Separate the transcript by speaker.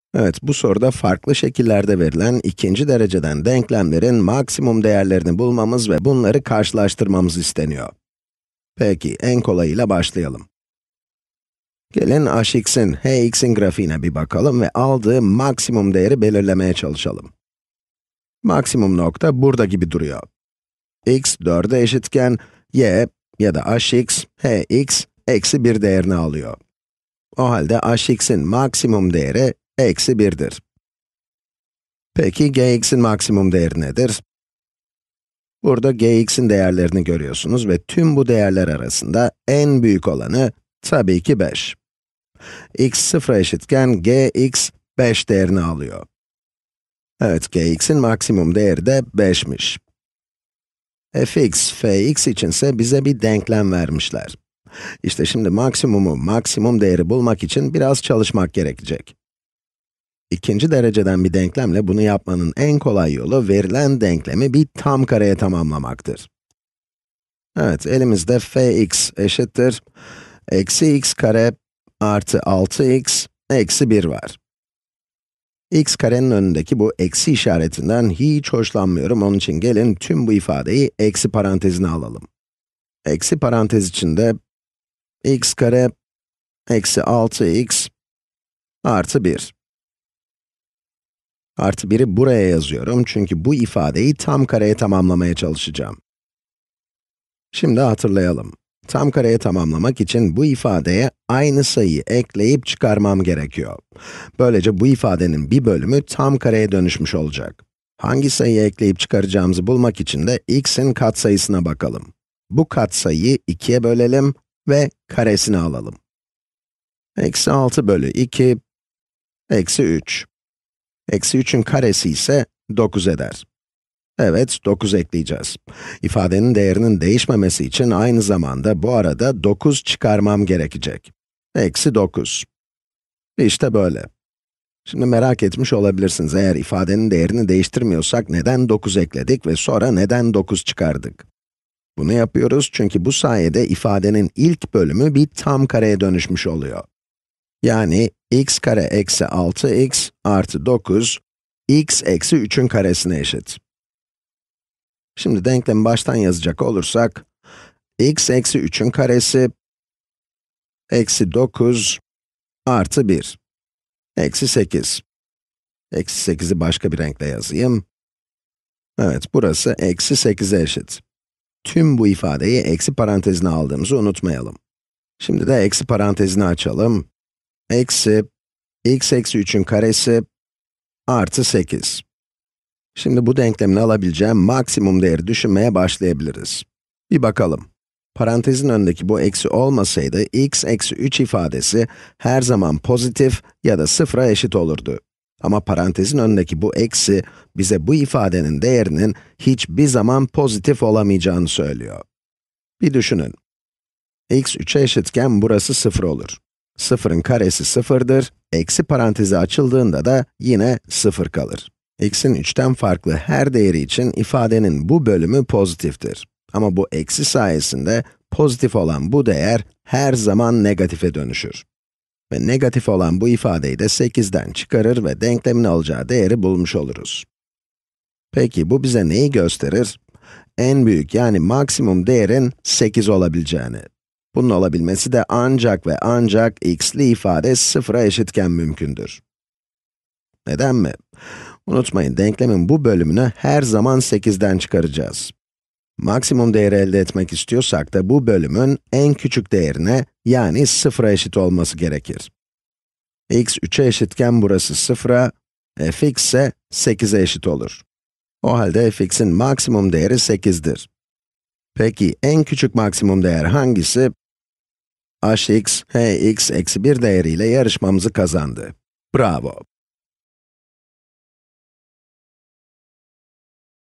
Speaker 1: Evet, bu soruda farklı şekillerde verilen ikinci dereceden denklemlerin maksimum değerlerini bulmamız ve bunları karşılaştırmamız isteniyor. Peki, en kolayıyla başlayalım. Gelin hx'in, hx'in grafiğine bir bakalım ve aldığı maksimum değeri belirlemeye çalışalım. Maksimum nokta burada gibi duruyor. X 4'e eşitken, y ya da hx, hx, eksi 1 değerini alıyor. O halde hx'in maksimum değeri eksi 1'dir. Peki, gx'in maksimum değeri nedir? Burada gx'in değerlerini görüyorsunuz ve tüm bu değerler arasında en büyük olanı tabii ki 5. X 0'a eşitken gx 5 değerini alıyor. Evet, gx'in maksimum değeri de 5'miş. Fx, fx içinse bize bir denklem vermişler. İşte şimdi maksimum değeri bulmak için biraz çalışmak gerekecek. İkinci dereceden bir denklemle bunu yapmanın en kolay yolu verilen denklemi bir tam kareye tamamlamaktır. Evet, elimizde fx eşittir eksi x kare artı 6x eksi 1 var. X karenin önündeki bu eksi işaretinden hiç hoşlanmıyorum. Onun için gelin tüm bu ifadeyi eksi parantezine alalım. Eksi parantez içinde x kare eksi 6x artı 1. Artı 1'i buraya yazıyorum çünkü bu ifadeyi tam kareye tamamlamaya çalışacağım. Şimdi hatırlayalım. Tam kareye tamamlamak için bu ifadeye aynı sayıyı ekleyip çıkarmam gerekiyor. Böylece bu ifadenin bir bölümü tam kareye dönüşmüş olacak. Hangi sayıyı ekleyip çıkaracağımızı bulmak için de x'in katsayısına bakalım. Bu katsayıyı 2'ye bölelim ve karesini alalım. Eksi 6 bölü 2, eksi 3. Eksi 3'ün karesi ise 9 eder. Evet, 9 ekleyeceğiz. İfadenin değerinin değişmemesi için aynı zamanda bu arada 9 çıkarmam gerekecek. Eksi 9. İşte böyle. Şimdi merak etmiş olabilirsiniz, eğer ifadenin değerini değiştirmiyorsak neden 9 ekledik ve sonra neden 9 çıkardık? Bunu yapıyoruz çünkü bu sayede ifadenin ilk bölümü bir tam kareye dönüşmüş oluyor. Yani x kare eksi 6x artı 9, x eksi 3'ün karesine eşit. Şimdi denklemi baştan yazacak olursak, x eksi 3'ün karesi, eksi 9 artı 1, eksi 8. Eksi 8'i başka bir renkle yazayım. Evet, burası eksi 8'e eşit. Tüm bu ifadeyi eksi parantezine aldığımızı unutmayalım. Şimdi de eksi parantezini açalım. Eksi, x eksi 3'ün karesi, artı 8. Şimdi bu denklemin alabileceğim maksimum değeri düşünmeye başlayabiliriz. Bir bakalım. Parantezin önündeki bu eksi olmasaydı, x eksi 3 ifadesi her zaman pozitif ya da sıfıra eşit olurdu. Ama parantezin önündeki bu eksi, bize bu ifadenin değerinin hiçbir zaman pozitif olamayacağını söylüyor. Bir düşünün. X 3'e eşitken burası 0 olur. 0'ın karesi 0'dır, eksi parantezi açıldığında da yine 0 kalır. X'in 3'ten farklı her değeri için ifadenin bu bölümü pozitiftir. Ama bu eksi sayesinde pozitif olan bu değer her zaman negatife dönüşür. Ve negatif olan bu ifadeyi de 8'den çıkarır ve denklemin alacağı değeri bulmuş oluruz. Peki bu bize neyi gösterir? En büyük yani maksimum değerin 8 olabileceğini. Bunun olabilmesi de ancak ve ancak x'li ifade 0'a eşitken mümkündür. Neden mi? Unutmayın, denklemin bu bölümünü her zaman 8'den çıkaracağız. Maksimum değeri elde etmek istiyorsak da bu bölümün en küçük değerine, yani 0'a eşit olması gerekir. X 3'e eşitken burası 0'a, fx ise 8'e eşit olur. O halde fx'in maksimum değeri 8'dir. Peki en küçük maksimum değer hangisi? Hx, hx eksi 1 değeriyle yarışmamızı kazandı. Bravo!